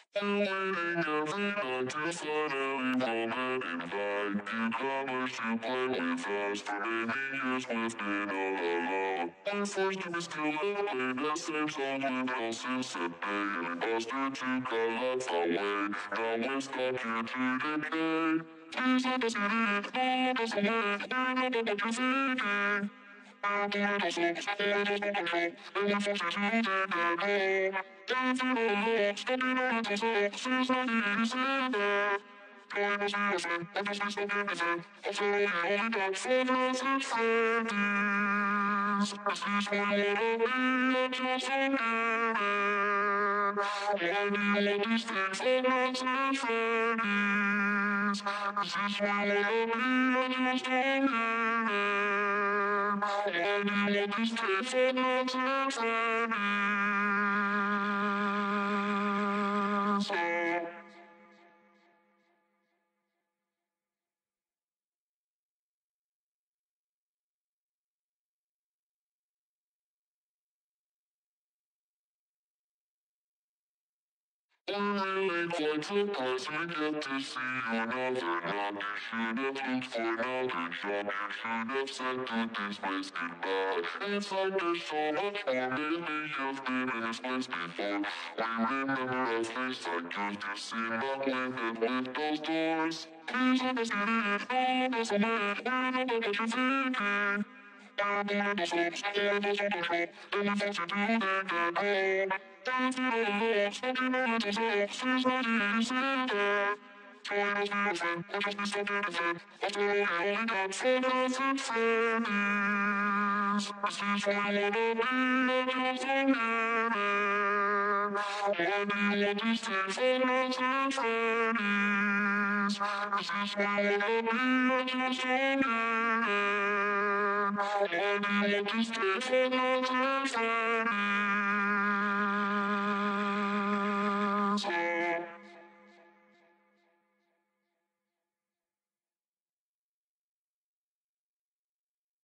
I'm waiting every night to finally come and invite newcomers to play with us. For many years we've been all alone. I'm forced to be still and play the same song with us since that day. And Buster took our life away. Now we're stuck here to decay. Please let us get it, let us away, I know what you're thinking. I'm doing this all, I just don't control, and I'm forced to take it home. Down through the walls, stepping on the soul, seems like it is in there. Going to see a friend, I just miss the everything. I'm sorry, I only got 4 minutes and 30s. This is what I wanna be, I'm just a man. Why do you want these things for months and 30s? This is what I wanna be, I'm just a man. Why do you want these things for months and 30s? Really quite surprised we get to see another night. You should have looked for another job. You should have said to this place goodbye. It's like there's so much more. Maybe you've been in this place before. We remember our face like you just seem like living with those doors. Please let us get it, all of us a minute. We know what you're thinking. I'm doing this all, I just don't control, and I'm forced to do that at home. Down through the walls, smoking on the soul, seems like it is in there. Trying to be a friend, I just be stuck in a friend. After all, I only got 4 minutes and 30s. This is what I wanna be, I'm just a man. Why do you want these things for months and 30s? This is what I wanna be, I'm just a man. Why do you want these things for months and 30s?